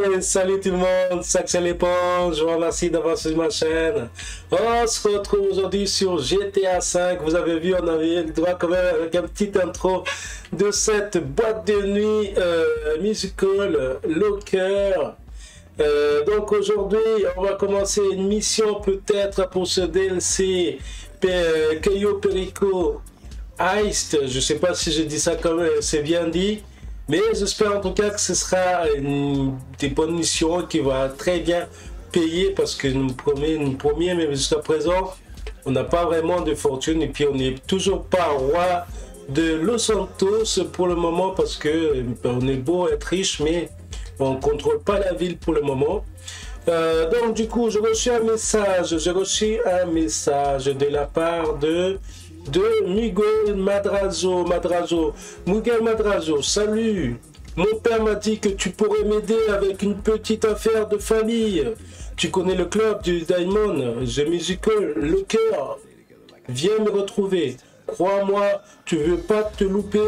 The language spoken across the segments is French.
Salut tout le monde, c'est l'éponge, je vous remercie d'avoir suivi ma chaîne. On se retrouve aujourd'hui sur GTA 5. Vous avez vu, on avait le droit quand même avec un petit intro de cette boîte de nuit musical Locker. Donc aujourd'hui, on va commencer une mission peut-être pour ce DLC Cayo Perico Heist. Je sais pas si je dis ça comme c'est bien dit. Mais j'espère en tout cas que ce sera des bonnes missions qui va très bien payer parce que nous promet, mais jusqu'à présent, on n'a pas vraiment de fortune et puis on n'est toujours pas roi de Los Santos pour le moment parce que on est beau être riche, mais on ne contrôle pas la ville pour le moment. Donc du coup, j'ai reçu un message de la part de Miguel Madrazo. Miguel Madrazo, salut. Mon père m'a dit que tu pourrais m'aider avec une petite affaire de famille. Tu connais le club du Diamond, The Musical Locker. Viens me retrouver. Crois-moi, tu veux pas te louper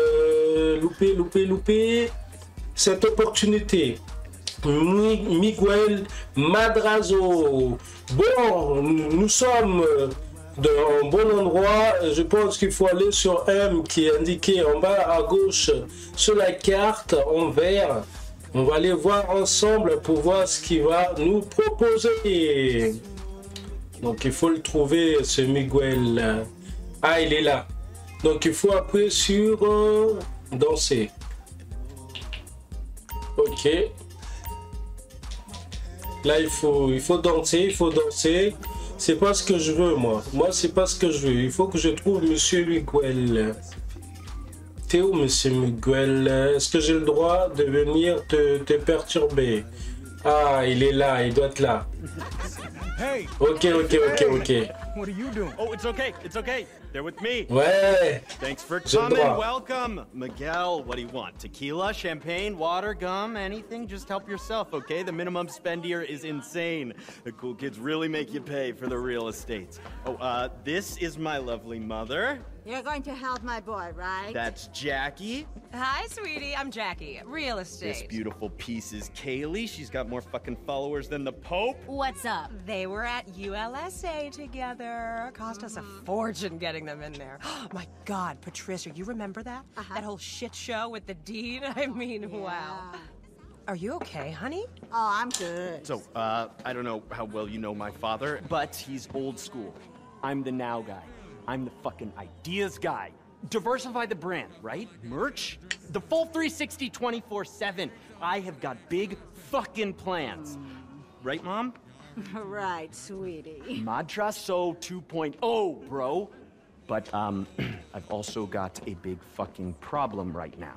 cette opportunité. Miguel Madrazo. Bon, nous sommes dans un bon endroit. Je pense qu'il faut aller sur M qui est indiqué en bas à gauche sur la carte en vert. On va aller voir ensemble pour voir ce qu'il va nous proposer. Donc il faut le trouver, ce Miguel. Ah, il est là. Donc il faut appuyer sur danser. Ok. Là il faut danser. C'est pas ce que je veux, moi. C'est pas ce que je veux. Il faut que je trouve Monsieur Miguel. T'es où, Monsieur Miguel? Est-ce que j'ai le droit de venir te perturber? Ah, il est là. Il doit être là. Hey. Ok. What are you doing? Oh, it's okay. They're with me. Ouais. Thanks for coming. Welcome. Miguel, what do you want? Tequila, champagne, water, gum, anything? Just help yourself, okay? The minimum spend here is insane. The cool kids really make you pay for the real estate. Oh, this is my lovely mother. You're going to help my boy, right? That's Jackie. Hi, sweetie. I'm Jackie. Real estate. This beautiful piece is Kaylee. She's got more fucking followers than the Pope. What's up? They were at ULSA together. Cost us a fortune getting them in there. My God, Patricia, you remember that? That whole shit show with the dean? I mean, wow. Are you okay, honey? Oh, I'm good. So, I don't know how well you know my father, but he's old school. I'm the now guy. I'm the fucking ideas guy. Diversify the brand, right? Merch? The full 360 24/7. I have got big fucking plans. Right, Mom? Right, sweetie. Madrazo 2.0, bro. But, I've also got a big fucking problem right now.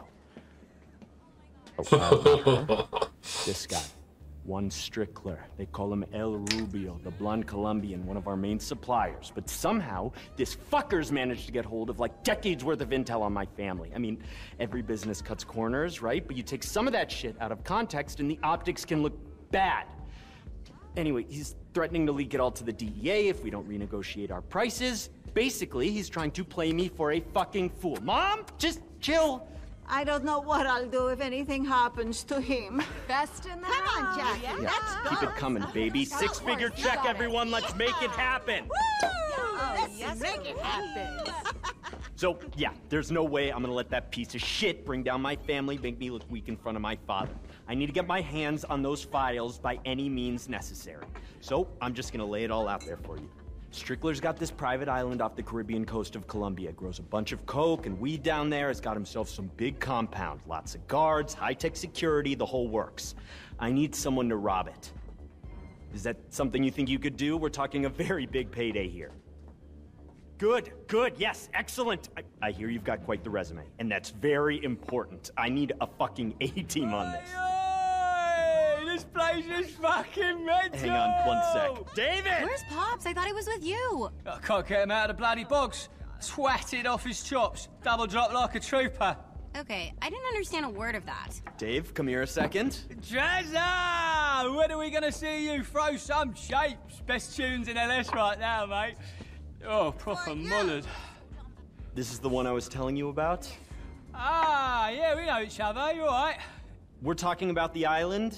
This guy. One Strickler. They call him El Rubio, the blonde Colombian, one of our main suppliers. But somehow, this fucker's managed to get hold of like decades worth of intel on my family. I mean, every business cuts corners, right? But you take some of that shit out of context and the optics can look bad. Anyway, he's threatening to leak it all to the DEA if we don't renegotiate our prices. Basically, he's trying to play me for a fucking fool. Mom, just chill. I don't know what I'll do if anything happens to him. Best in the Come on, house. Jackie. Yeah. Let's go. Keep it coming, baby. Six-figure check, everyone. Let's make it happen. Let's make it happen. So, yeah, there's no way I'm gonna let that piece of shit bring down my family, make me look weak in front of my father. I need to get my hands on those files by any means necessary. So, I'm just gonna lay it all out there for you. Strickler's got this private island off the Caribbean coast of Colombia. Grows a bunch of coke and weed down there. Has got himself some big compound. Lots of guards, high-tech security, the whole works. I need someone to rob it. Is that something you think you could do? We're talking a very big payday here. Good, yes, excellent. I hear you've got quite the resume, and that's very important. I need a fucking A-team on this. This place is fucking mental! Hang on one sec. David! Where's Pops? I thought he was with you. I can't get him out of the bloody box. Twatted off his chops. Double drop like a trooper. Okay, I didn't understand a word of that. Dave, come here a second. Jazza! When are we gonna see you throw some shapes? Best tunes in LS right now, mate. Oh, proper mullered. This is the one I was telling you about? Ah, yeah, we know each other. You alright? We're talking about the island?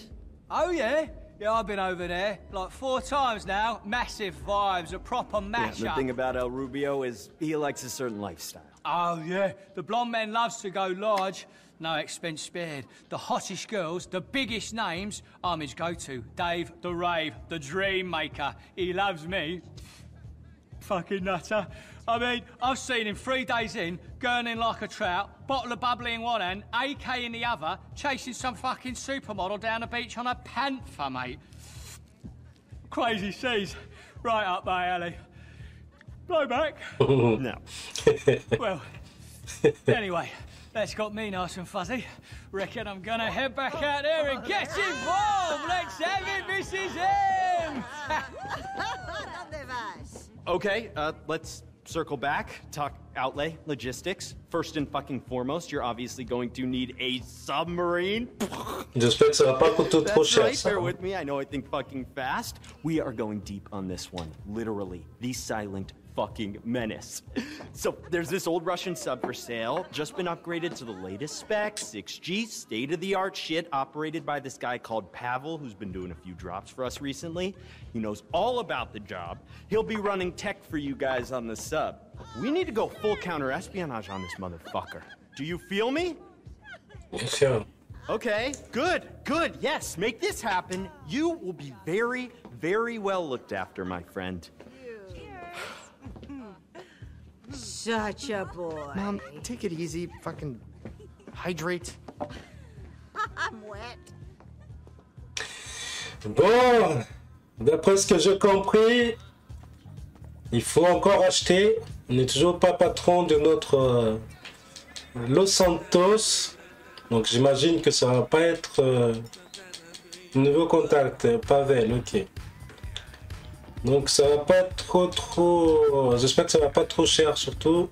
Oh, yeah? Yeah, I've been over there, like 4 times now. Massive vibes, a proper mashup. The thing about El Rubio is he likes a certain lifestyle. Oh, yeah. The blonde man loves to go large. No expense spared. The hottest girls, the biggest names, I'm his go-to. Dave the Rave, the Dream Maker. He loves me. Fucking nutter. I mean, I've seen him 3 days in, gurning like a trout, bottle of bubbly in one hand, AK in the other, chasing some fucking supermodel down the beach on a panther, mate. Crazy seas. Right up my alley. Blow back. No. Well, anyway, that's got me nice and fuzzy. Reckon I'm gonna head back out there and get involved. Let's have it, Mrs. M. ¿Dónde vas? Okay, let's circle back, talk outlay, logistics. First and fucking foremost, you're obviously going to need a submarine. J'espère que ça va pas coûter trop That's cher, right, ça. bear with me, I know I think fucking fast. We are going deep on this one, literally, the silent fucking menace. So there's this old Russian sub for sale, just been upgraded to the latest specs, 6G, state-of-the-art shit, operated by this guy called Pavel, who's been doing a few drops for us recently. He knows all about the job. He'll be running tech for you guys on the sub. We need to go full counter-espionage on this motherfucker. Do you feel me? Bien sûr. Okay, good, yes, make this happen. You will be very, very well looked after, my friend. Such a boy. Mom, take it easy. Fucking hydrate. I'm wet. Bon, d'après ce que j'ai compris, il faut encore acheter. On n'est toujours pas patron de notre Los Santos. Donc j'imagine que ça va pas être nouveau contact. Pavel, ok. Donc ça va pas être trop. J'espère que ça va pas trop cher surtout.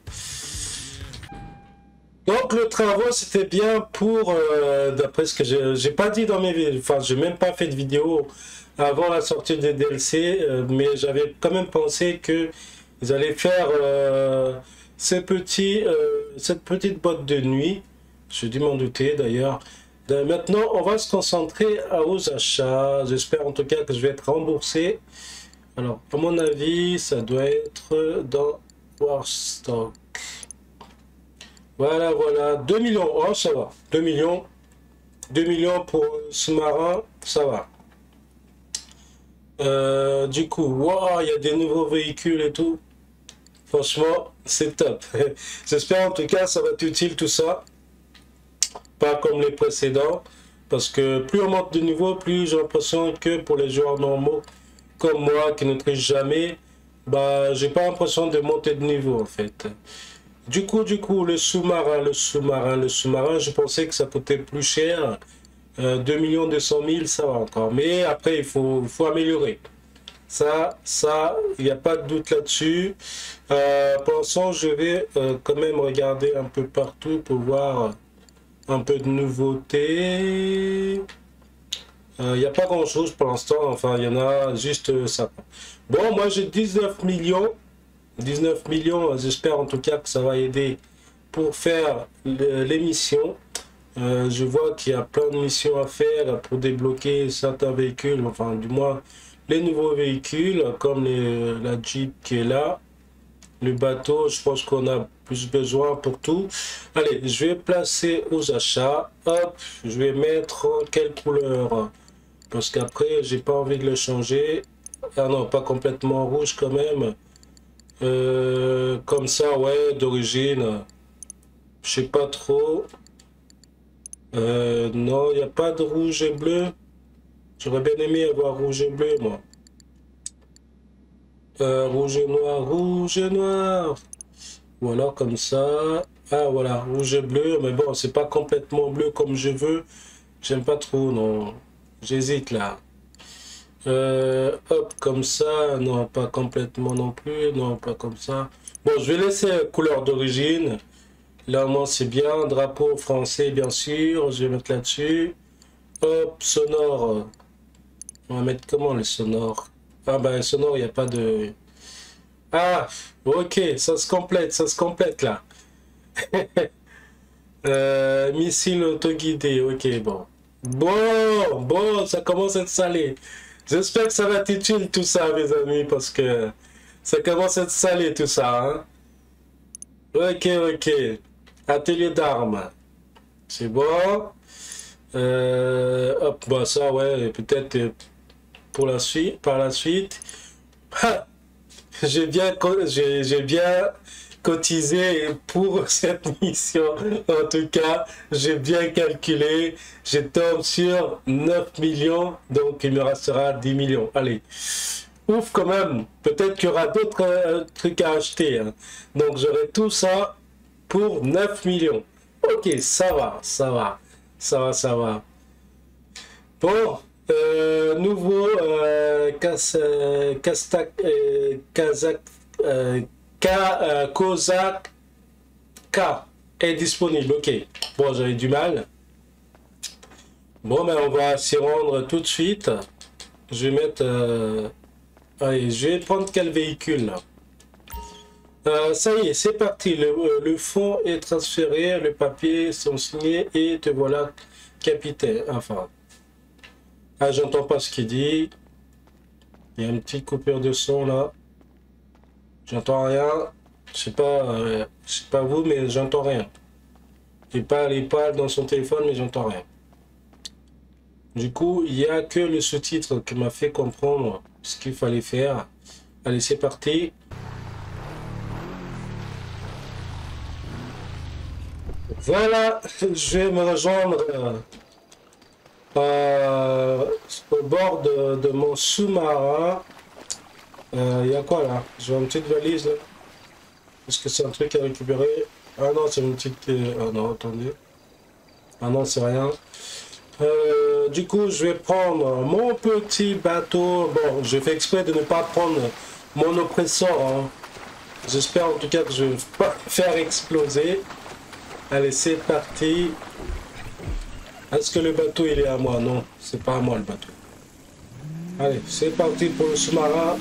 Donc le travaux c'était bien pour, d'après ce que j'ai pas dit dans mes vidéos, enfin j'ai même pas fait de vidéo avant la sortie des DLC, mais j'avais quand même pensé que ils allaient faire cette petite boîte de nuit. J'ai dû m'en douter d'ailleurs. Maintenant on va se concentrer aux achats. J'espère en tout cas que je vais être remboursé. Alors à mon avis ça doit être dans Warstock. Voilà, 2 millions, oh ça va, 2 millions pour le sous-marin, ça va. Du coup, wow, il y a des nouveaux véhicules et tout, franchement, c'est top. J'espère en tout cas ça va être utile tout ça, pas comme les précédents, parce que plus on monte de niveau, plus j'ai l'impression que pour les joueurs normaux, comme moi qui ne triche jamais, bah j'ai pas l'impression de monter de niveau en fait. Du coup, le sous-marin, je pensais que ça coûtait plus cher. 2 200 000, ça va encore. Mais après, il faut améliorer. Ça, il n'y a pas de doute là-dessus. Pour l'instant, je vais quand même regarder un peu partout pour voir un peu de nouveautés. Il n'y a pas grand-chose pour l'instant. Enfin, il y en a juste ça. Bon, moi, j'ai 19 millions. 19 millions, j'espère en tout cas que ça va aider pour faire l'émission. Je vois qu'il y a plein de missions à faire pour débloquer certains véhicules, enfin du moins les nouveaux véhicules comme la Jeep qui est là. Le bateau, je pense qu'on a plus besoin pour tout. Allez, je vais placer aux achats. Hop, je vais mettre quelle couleur? Parce qu'après, j'ai pas envie de le changer. Ah non, pas complètement rouge quand même. Comme ça, ouais, d'origine, je sais pas trop. Non, il n'y a pas de rouge et bleu. J'aurais bien aimé avoir rouge et bleu, moi. Rouge et noir. Ou alors comme ça. Ah, voilà, rouge et bleu. Mais bon, c'est pas complètement bleu comme je veux. J'aime pas trop, non. J'hésite là. Hop, comme ça, non, pas complètement non plus, non, pas comme ça. Bon, je vais laisser couleur d'origine. Là, moi, c'est bien. Drapeau français, bien sûr. Je vais mettre là-dessus. Hop, sonore. On va mettre comment le sonore? Ah, ben, sonore, il n'y a pas de... Ah, ok, ça se complète là. Missile autoguidé, ok, bon. Bon, ça commence à être salé. J'espère que ça va être utile tout ça, mes amis, parce que ça commence à être salé tout ça. Hein? Ok. Atelier d'armes. C'est bon. Hop, bah ça, ouais, peut-être pour la suite, par la suite. J'ai bien cotisé pour cette mission. En tout cas, j'ai bien calculé. Je tombe sur 9 millions, donc il me restera 10 millions. Allez, ouf quand même. Peut-être qu'il y aura d'autres trucs à acheter. Hein. Donc j'aurai tout ça pour 9 millions. Ok, ça va. Bon, nouveau Kozak K est disponible. Ok, bon, j'avais du mal. Bon, mais on va s'y rendre tout de suite. Je vais mettre... allez, je vais prendre quel véhicule là. Ça y est, c'est parti. Le fonds est transféré, les papiers sont signés et te voilà capitaine. Enfin, j'entends pas ce qu'il dit. Il y a une petite coupure de son là. J'entends rien. Je sais pas vous, mais j'entends rien. Il parle dans son téléphone, mais j'entends rien. Du coup, il n'y a que le sous-titre qui m'a fait comprendre ce qu'il fallait faire. Allez, c'est parti. Voilà, je vais me rejoindre au bord de mon sous-marin. Il y a quoi là? J'ai une petite valise là. Est-ce que c'est un truc à récupérer? Ah non, c'est une petite... ah non, attendez. Ah non, c'est rien. Du coup, je vais prendre mon petit bateau. Bon, je fais exprès de ne pas prendre mon oppresseur. Hein. J'espère en tout cas que je ne vais pas faire exploser. Allez, c'est parti. Est-ce que le bateau, il est à moi? Non, c'est pas à moi le bateau. Allez, c'est parti pour le sous-marin.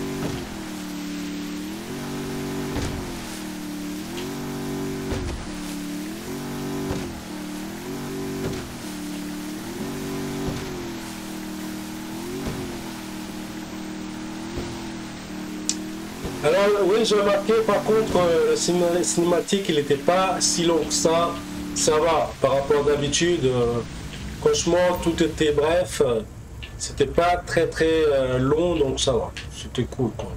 Alors oui, j'ai remarqué par contre le cinématique il n'était pas si long que ça. Ça va par rapport d'habitude. Franchement tout était bref. C'était pas très long donc ça va. C'était cool quoi.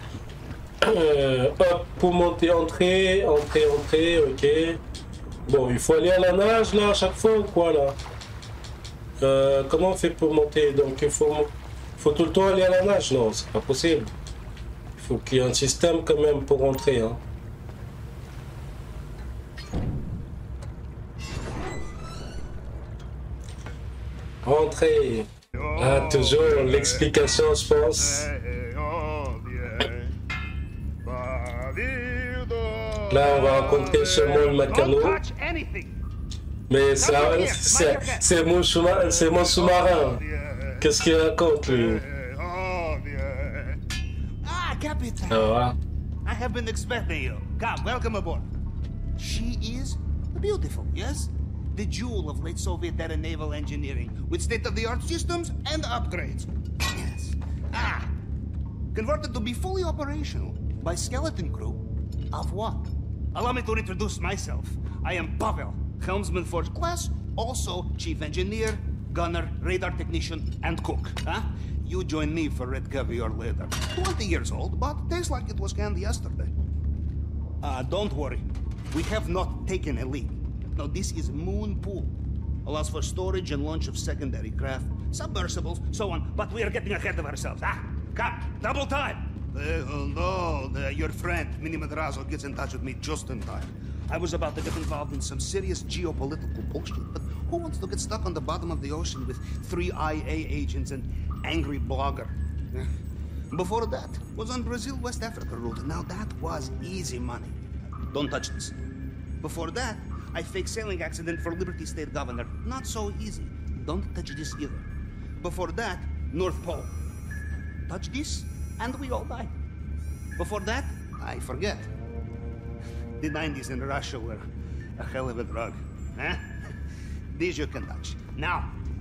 Hop, pour monter, entrer, ok. Bon, il faut aller à la nage là à chaque fois ou quoi là? Comment on fait pour monter? Donc il faut tout le temps aller à la nage? Non, c'est pas possible. Il faut qu'il y ait un système quand même pour rentrer. Hein. Rentrer. Ah, toujours l'explication, je pense. Là, on va rencontrer seulement le Macano. Mais c'est mon sous-marin. Qu'est-ce qu'il raconte, lui? Captain, I have been expecting you. Come, welcome aboard. She is beautiful, yes? The jewel of late Soviet era naval engineering, with state-of-the-art systems and upgrades. Yes. Converted to be fully operational by skeleton crew of what? Allow me to introduce myself. I am Pavel, helmsman first class, also chief engineer, gunner, radar technician, and cook. You join me for red caviar later. 20 years old, but tastes like it was canned yesterday. Don't worry. We have not taken a leak. No, this is Moon Pool. Allows for storage and launch of secondary craft, submersibles, so on. But we are getting ahead of ourselves. Come, double time. Your friend, Mini Madrazo, gets in touch with me just in time. I was about to get involved in some serious geopolitical bullshit, but who wants to get stuck on the bottom of the ocean with 3 IA agents and angry blogger? Before that was on Brazil-West Africa route. Now that was easy money. Don't touch this. Before that, I faked sailing accident for Liberty State Governor. Not so easy. Don't touch this either. Before that, North Pole. Touch this, and we all die. Before that, I forget. The 90s in Russia were a hell of a drug. These you can touch. Now,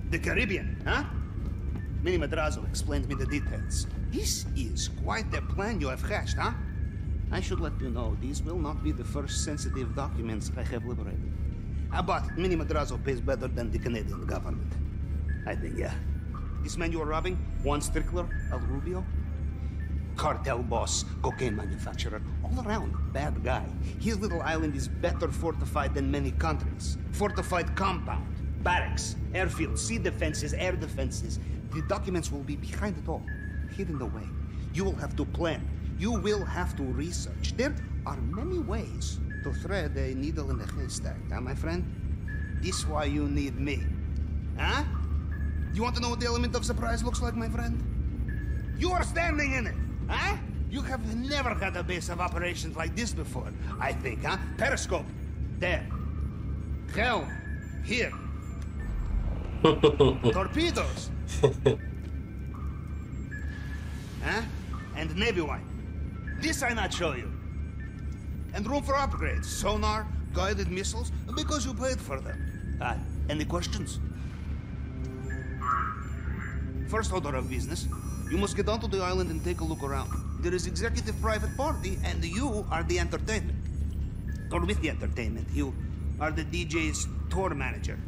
The Caribbean, huh? Mini Madrazo explained me the details. This is quite the plan you have hatched, huh? I should let you know, these will not be the first sensitive documents I have liberated. But Mini Madrazo pays better than the Canadian government. I think, yeah. This man you are robbing, Juan Strickler, El Rubio? Cartel boss, cocaine manufacturer, all around bad guy. His little island is better fortified than many countries. Fortified compound, barracks, airfields, sea defenses, air defenses. The documents will be behind it all, hidden away. You will have to plan. You will have to research. There are many ways to thread a needle in a haystack, huh, my friend? This is why you need me. Huh? You want to know what the element of surprise looks like, my friend? You are standing in it, huh? You have never had a base of operations like this before, I think, huh? Periscope, there. Helm, here. Torpedoes. Huh? And Navy wine. This I not show you. And room for upgrades, sonar, guided missiles, because you paid for them. Any questions? First order of business, you must get onto the island and take a look around. There is executive private party, and you are the entertainment. Or with the entertainment, you are the DJ's tour manager.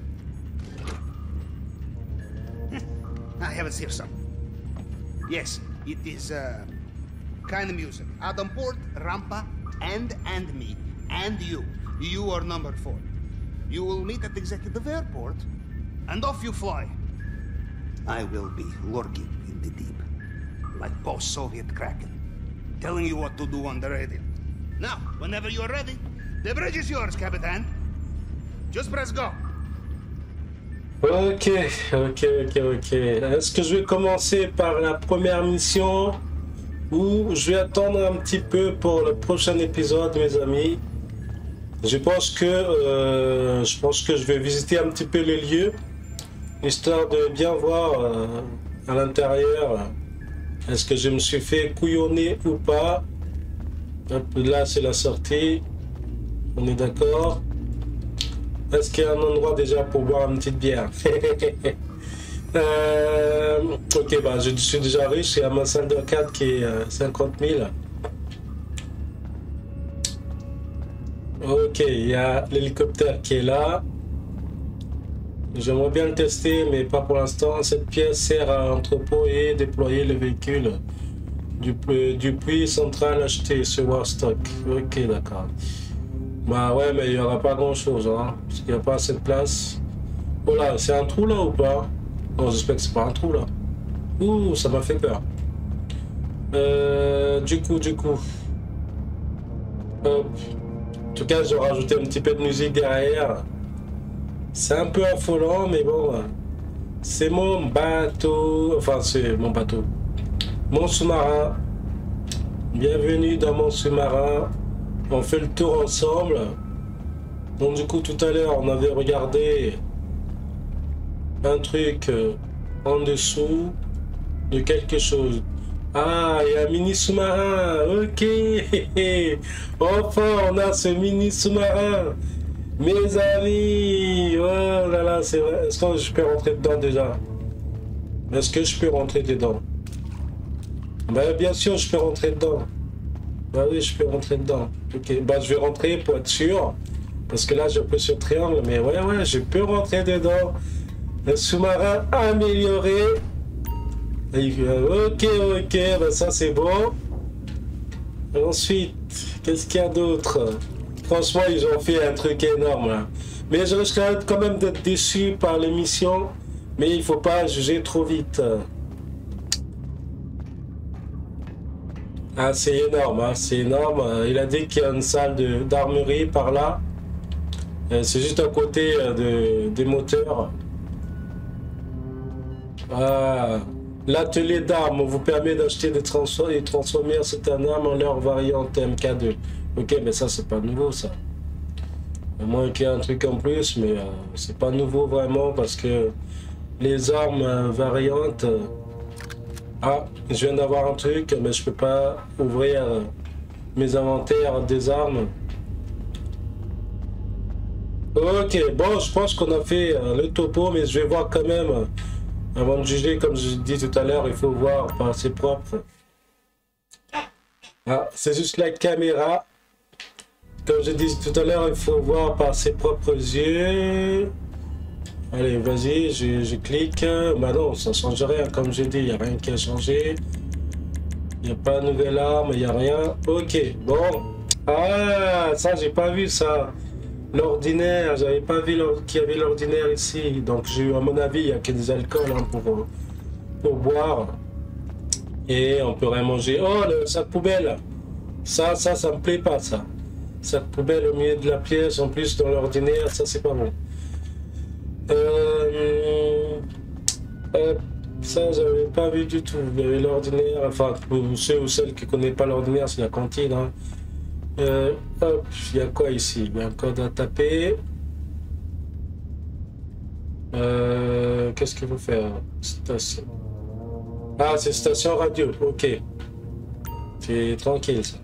I have it here, son. Yes, it is, kind of music. Adam Port, Rampa, and me, and you. You are number 4. You will meet at Executive Airport, and off you fly. I will be lurking in the deep, like post-Soviet Kraken, telling you what to do on the radio. Now, whenever you are ready, the bridge is yours, Capitan. Just press go. Ok. Est-ce que je vais commencer par la première mission ou je vais attendre un petit peu pour le prochain épisode, mes amis? Je pense que je vais visiter un petit peu les lieux, histoire de bien voir à l'intérieur. Est-ce que je me suis fait couillonner ou pas? Hop, là, c'est la sortie. On est d'accord? Est-ce qu'il y a un endroit déjà pour boire une petite bière? Ok, bah je suis déjà riche. Il y a ma salle de 4 qui est 50 000. Ok, il y a l'hélicoptère qui est là. J'aimerais bien le tester, mais pas pour l'instant. Cette pièce sert à entrepôt et déployer le véhicule du puits central acheté sur Warstock. Ok, d'accord. Bah ouais, mais il n'y aura pas grand chose, hein, parce qu'il n'y a pas assez de place. Oh là, c'est un trou là ou pas? Oh, j'espère que c'est pas un trou là. Ouh, ça m'a fait peur. Du coup. Hop. En tout cas, je vais rajouter un petit peu de musique derrière. C'est un peu affolant, mais bon. C'est mon bateau. Enfin, c'est mon bateau. Mon sous-marin. Bienvenue dans mon sous-marin. On fait le tour ensemble. Donc du coup tout à l'heure on avait regardé un truc en dessous de quelque chose. Ah, il y a un mini sous-marin. Ok. Enfin on a ce mini sous-marin. Mes amis. Oh là là, c'est vrai. Est-ce que je peux rentrer dedans déjà? Est-ce que je peux rentrer dedans? Ben, bien sûr je peux rentrer dedans. Bah oui, je peux rentrer dedans. Ok, bah je vais rentrer pour être sûr. Parce que là, je peux sur triangle. Mais ouais, je peux rentrer dedans. Le sous-marin amélioré. Ok, bah ça c'est bon. Ensuite, qu'est-ce qu'il y a d'autre? Franchement, ils ont fait un truc énorme là. Mais je risque quand même d'être déçu par l'émission. Mais il faut pas juger trop vite. Ah, c'est énorme, hein, c'est énorme. Il a dit qu'il y a une salle d'armurerie par là. C'est juste à côté des moteurs. Ah, l'atelier d'armes vous permet d'acheter des transformer cette arme en leur variante MK2. Ok, mais ça c'est pas nouveau ça. À moins qu'il y ait un truc en plus, mais c'est pas nouveau vraiment parce que les armes variantes. Ah, je viens d'avoir un truc, mais je peux pas ouvrir mes inventaires des armes. Ok, bon, je pense qu'on a fait le topo, mais je vais voir quand même, avant de juger, comme je dis tout à l'heure, il faut voir par ses propres. Ah, c'est juste la caméra. Comme je dis tout à l'heure, il faut voir par ses propres yeux. Allez, vas-y, je clique. Bah non, ça ne change rien, comme j'ai dit, il n'y a rien qui a changé. Il n'y a pas de nouvelle arme, il n'y a rien. Ok, bon. Ah, ça, j'ai pas vu ça. L'ordinaire, j'avais pas vu qu'il y avait l'ordinaire ici. Donc, j'ai eu, à mon avis, il n'y a que des alcools hein, pour boire. Et on peut rien manger. Oh, le sac poubelle. Ça me plaît pas, ça. Sac poubelle au milieu de la pièce, en plus dans l'ordinaire, ça, c'est pas bon. Ça, j'avais pas vu du tout. Il y avait l'ordinaire. Enfin, pour ceux ou celles qui ne connaissent pas l'ordinaire, c'est la cantine. Hein. Hop, il y a quoi ici? Il y a un code à taper. Qu'est-ce qu'il faut faire? Station. Ah, c'est station radio. Ok. C'est tranquille, ça.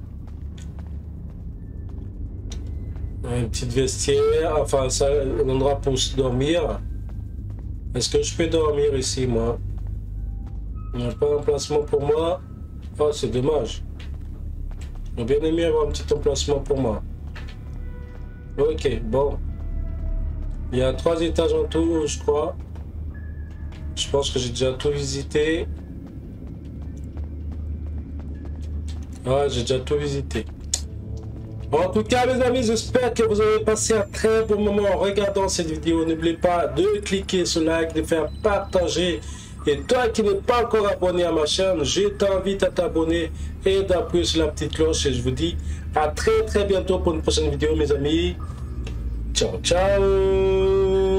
Une petite vestiaire. Enfin, ça, un endroit pour se dormir. Est-ce que je peux dormir ici, moi? Il n'y a pas d'emplacement pour moi. Oh, c'est dommage. J'aurais bien aimé avoir un petit emplacement pour moi. Ok, bon. Il y a 3 étages en tout, je crois. Je pense que j'ai déjà tout visité. Ouais, j'ai déjà tout visité. En tout cas, mes amis, j'espère que vous avez passé un très bon moment en regardant cette vidéo. N'oubliez pas de cliquer sur like, de faire partager. Et toi qui n'es pas encore abonné à ma chaîne, je t'invite à t'abonner et d'appuyer sur la petite cloche. Et je vous dis à très bientôt pour une prochaine vidéo, mes amis. Ciao, ciao!